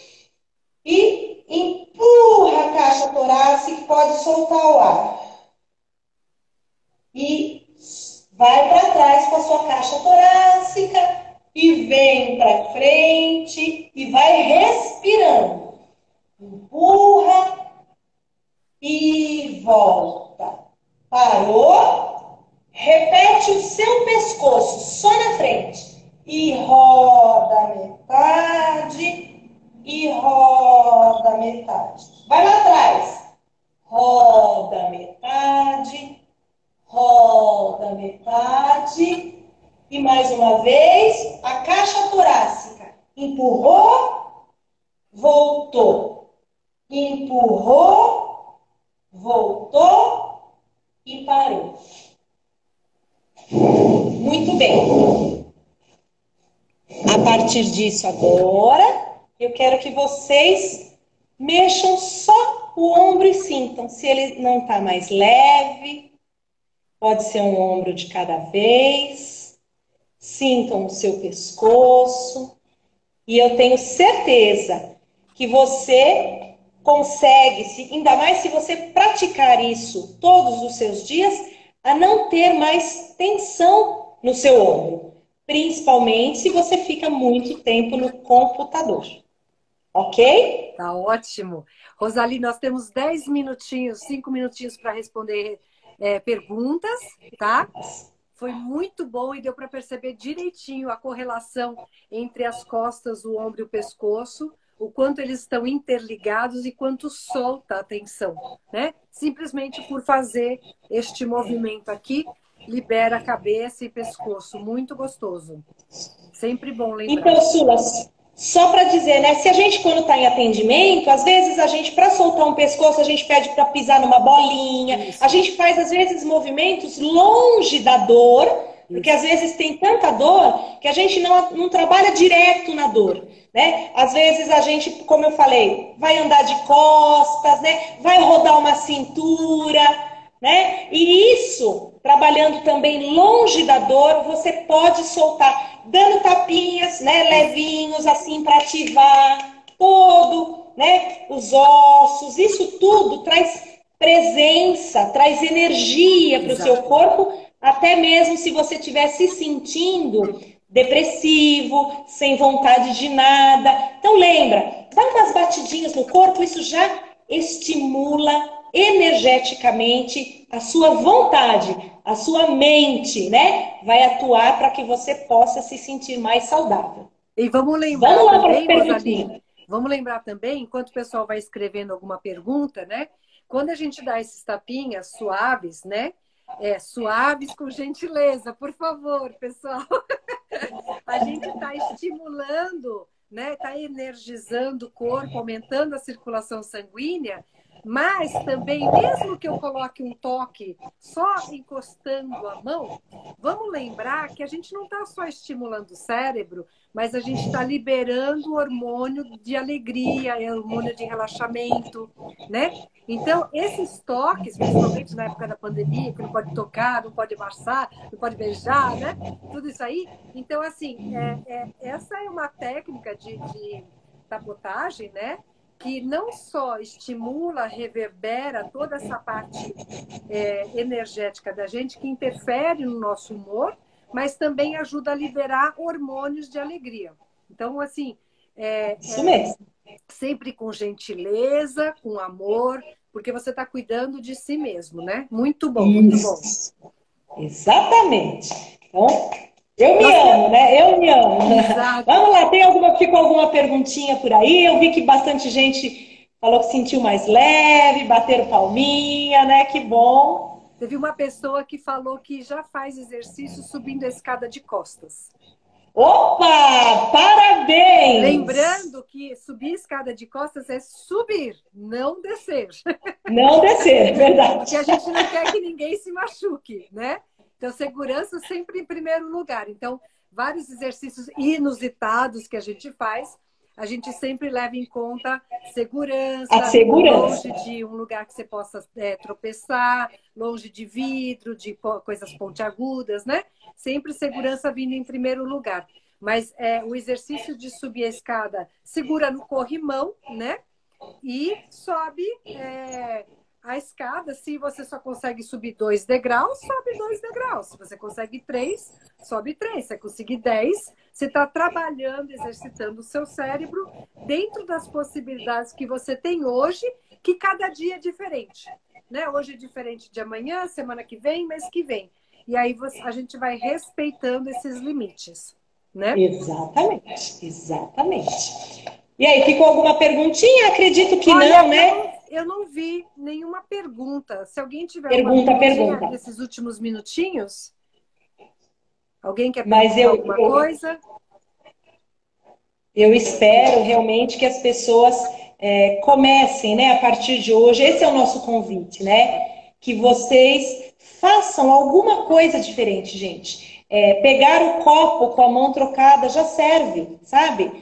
e empurra a caixa torácica, pode soltar o ar. E vai para trás com a sua caixa torácica e vem para frente e vai respirando. Empurra e volta. Parou? Repete o seu pescoço só na frente. E roda metade e roda metade. Vai lá atrás. Roda metade, roda metade. E mais uma vez, a caixa torácica. Empurrou, voltou. Empurrou, voltou e parou. Muito bem. A partir disso agora, eu quero que vocês mexam só o ombro e sintam se ele não está mais leve. Pode ser um ombro de cada vez. Sintam o seu pescoço. E eu tenho certeza que você consegue, ainda mais se você praticar isso todos os seus dias, a não ter mais tensão no seu ombro. Principalmente se você fica muito tempo no computador. Ok? Tá ótimo. Rosali, nós temos 10 minutinhos, 5 minutinhos para responder perguntas, tá? Foi muito bom e deu para perceber direitinho a correlação entre as costas, o ombro e o pescoço, o quanto eles estão interligados e quanto solta a tensão, né? Simplesmente por fazer este movimento aqui, libera a cabeça e pescoço. Muito gostoso. Sempre bom lembrar. Então, Sula, só para dizer, né? Se a gente, quando está em atendimento, às vezes a gente, para soltar um pescoço, a gente pede para pisar numa bolinha. Isso. A gente faz, às vezes, movimentos longe da dor, porque Isso. às vezes tem tanta dor que a gente não trabalha direto na dor, né? Às vezes a gente, como eu falei, vai andar de costas, né? Vai rodar uma cintura, né? E isso, trabalhando também longe da dor, você pode soltar, dando tapinhas, né, levinhos, assim, para ativar todo, né, os ossos. Isso tudo traz presença, traz energia para o seu corpo, até mesmo se você estiver se sentindo depressivo, sem vontade de nada. Então lembra, dá umas batidinhas no corpo, isso já estimula energeticamente a sua vontade, a sua mente, né? Vai atuar para que você possa se sentir mais saudável. E vamos lembrar Vamos lá para as também, perguntinhas. Rosali, vamos lembrar também, enquanto o pessoal vai escrevendo alguma pergunta, né? Quando a gente dá esses tapinhas suaves, né? Suaves com gentileza, por favor, pessoal. A gente está estimulando, né? Está energizando o corpo, aumentando a circulação sanguínea, mas também, mesmo que eu coloque um toque só encostando a mão, vamos lembrar que a gente não está só estimulando o cérebro, mas a gente está liberando o hormônio de alegria, hormônio de relaxamento, né? Então, esses toques, principalmente na época da pandemia, que não pode tocar, não pode abraçar, não pode beijar, né? Tudo isso aí. Então, assim, essa é uma técnica de sabotagem, né? Que não só estimula, reverbera toda essa parte energética da gente, que interfere no nosso humor, mas também ajuda a liberar hormônios de alegria. Então, assim, Isso mesmo. Sempre com gentileza, com amor, porque você está cuidando de si mesmo, né? Muito bom, muito bom. Exatamente. Então, eu me amo, né? Eu me amo. Exato. Vamos lá, ficou alguma perguntinha por aí? Eu vi que bastante gente falou que sentiu mais leve, bateram palminha, né? Que bom. Teve uma pessoa que falou que já faz exercício subindo a escada de costas. Opa! Parabéns! Lembrando que subir escada de costas é subir, não descer. Não descer, verdade. Porque a gente não quer que ninguém se machuque, né? Então, segurança sempre em primeiro lugar. Então, vários exercícios inusitados que a gente faz, a gente sempre leva em conta segurança, a segurança. Longe de um lugar que você possa tropeçar, longe de vidro, de coisas pontiagudas, né? Sempre segurança vindo em primeiro lugar. Mas o exercício de subir a escada, segura no corrimão, né? E sobe a escada. Se você só consegue subir 2 degraus, sobe 2 degraus. Se você consegue 3, sobe 3. Se você conseguir 10, você está trabalhando, exercitando o seu cérebro dentro das possibilidades que você tem hoje, que cada dia é diferente, né? Hoje é diferente de amanhã, semana que vem, mês que vem. E aí a gente vai respeitando esses limites, né? Exatamente, exatamente. E aí, ficou alguma perguntinha? Acredito que Olha, não, né? Eu não vi nenhuma pergunta. Se alguém tiver pergunta nesses últimos minutinhos, alguém quer Mas perguntar alguma coisa? Eu espero realmente que as pessoas comecem, né, a partir de hoje. Esse é o nosso convite, né? Que vocês façam alguma coisa diferente, gente. Pegar o copo com a mão trocada já serve, sabe?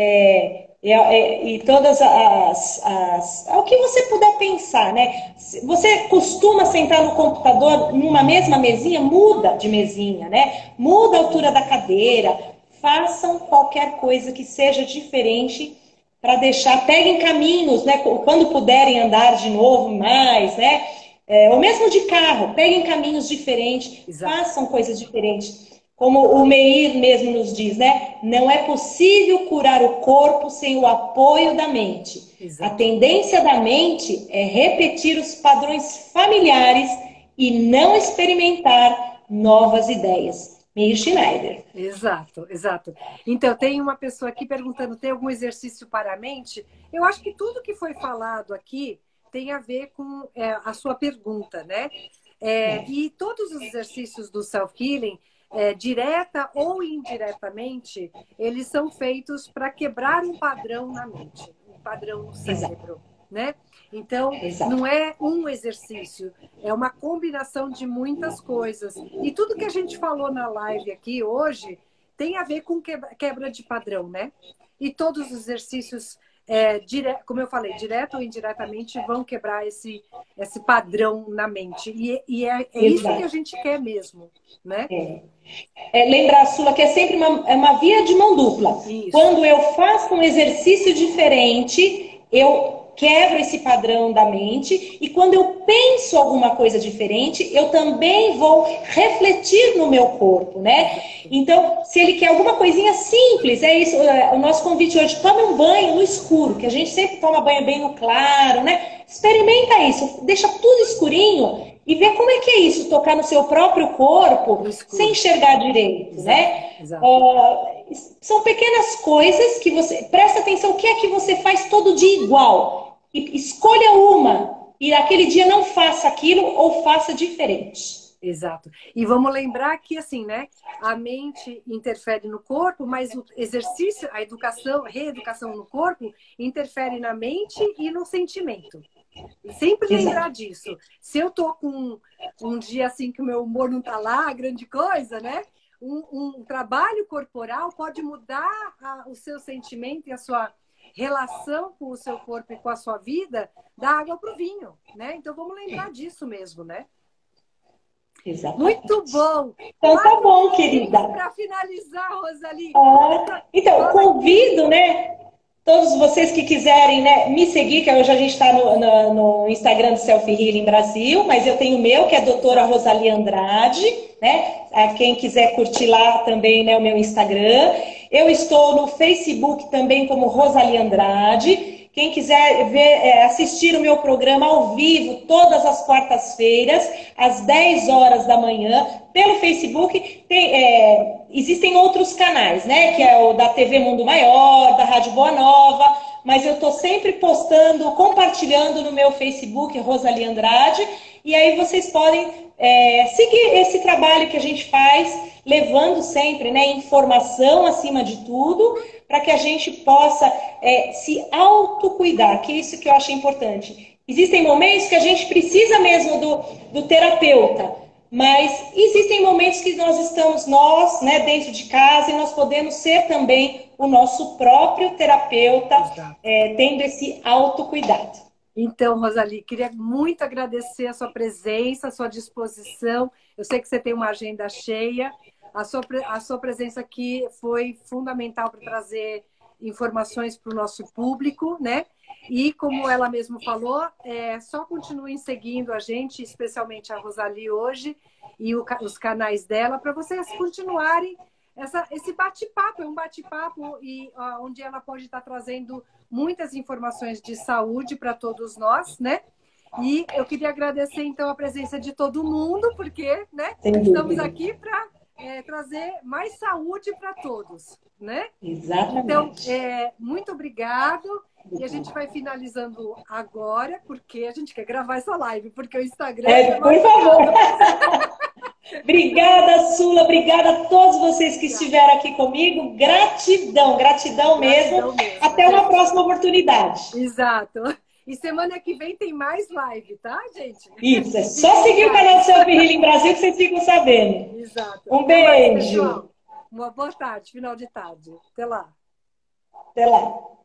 E todas o que você puder pensar, né? Você costuma sentar no computador numa mesma mesinha? Muda de mesinha, né? Muda a altura da cadeira. Façam qualquer coisa que seja diferente para peguem caminhos, né? Quando puderem andar de novo mais, né? Ou mesmo de carro, peguem caminhos diferentes, façam coisas diferentes. como o Meir mesmo nos diz, né? Não é possível curar o corpo sem o apoio da mente. Exato. A tendência da mente é repetir os padrões familiares e não experimentar novas ideias. Meir Schneider. Exato, exato. Então, tem uma pessoa aqui perguntando, tem algum exercício para a mente? Eu acho que tudo que foi falado aqui tem a ver com a sua pergunta, né? E todos os exercícios do self-healing, direta ou indiretamente, eles são feitos para quebrar um padrão na mente, um padrão no cérebro, né? Então, não é um exercício, é uma combinação de muitas coisas. E tudo que a gente falou na live aqui hoje tem a ver com quebra de padrão, né? E todos os exercícios, como eu falei, direto ou indiretamente, vão quebrar esse padrão na mente. E é isso que a gente quer mesmo, né? Lembrar, Sula, que é sempre uma via de mão dupla. Isso. Quando eu faço um exercício diferente, eu quebro esse padrão da mente, e quando eu penso alguma coisa diferente, eu também vou refletir no meu corpo, né? Então, se ele quer alguma coisinha simples, é isso, o nosso convite hoje, tome um banho no escuro, que a gente sempre toma banho bem no claro, né? Experimenta isso, deixa tudo escurinho e vê como é que é isso, tocar no seu próprio corpo sem enxergar direito, exato, né? Exato. São pequenas coisas que você... Presta atenção, o que é que você faz todo dia igual? E escolha uma, e naquele dia não faça aquilo ou faça diferente. Exato. E vamos lembrar que, assim, né? A mente interfere no corpo, mas o exercício, a educação, reeducação no corpo, interfere na mente e no sentimento. Sempre lembrar disso. Se eu tô com um dia assim que o meu humor não tá lá, grande coisa, né? Um trabalho corporal pode mudar o seu sentimento e a sua relação com o seu corpo e com a sua vida da água para o vinho, né? Então vamos lembrar disso mesmo, né? Exatamente. Muito bom. Então tá bom, querida. Para finalizar, Rosalie. Então, convido, né? Todos vocês que quiserem, né, me seguir, que hoje a gente está no Instagram do Self Healing Brasil, mas eu tenho o meu, que é a doutora Rosalie Andrade, né? Quem quiser curtir lá também, né, o meu Instagram. Eu estou no Facebook também como Rosalie Andrade. Quem quiser assistir o meu programa ao vivo, todas as quartas-feiras, às 10 horas da manhã, pelo Facebook, existem outros canais, né? Que é o da TV Mundo Maior, da Rádio Boa Nova, mas eu estou sempre postando, compartilhando no meu Facebook, Rosalie Andrade, e aí vocês podem seguir esse trabalho que a gente faz, levando sempre, né, informação acima de tudo, para que a gente possa se autocuidar, que é isso que eu acho importante. Existem momentos que a gente precisa mesmo do terapeuta, mas existem momentos que nós estamos, né, dentro de casa, e nós podemos ser também o nosso próprio terapeuta, tendo esse autocuidado. Então, Rosalie, queria muito agradecer a sua presença, a sua disposição. Eu sei que você tem uma agenda cheia. A sua presença aqui foi fundamental para trazer informações para o nosso público, né? E como ela mesma falou, só continuem seguindo a gente, especialmente a Rosalie hoje, e os canais dela, para vocês continuarem esse bate-papo. É um bate-papo onde ela pode estar trazendo muitas informações de saúde para todos nós, né? E eu queria agradecer, então, a presença de todo mundo, porque, né, estamos aqui para trazer mais saúde para todos, né? Exatamente. Então, muito obrigado. E a gente vai finalizando agora, porque a gente quer gravar essa live, porque o Instagram... por favor! Obrigada, Sula. Obrigada a todos vocês que estiveram aqui comigo. Gratidão, gratidão mesmo. Até uma próxima oportunidade. Exato. E semana que vem tem mais live, tá, gente? Isso, é só seguir o canal do Self Healing Brasil que vocês ficam sabendo. Exato. Um beijo. Mais, uma boa tarde, final de tarde. Até lá. Até lá.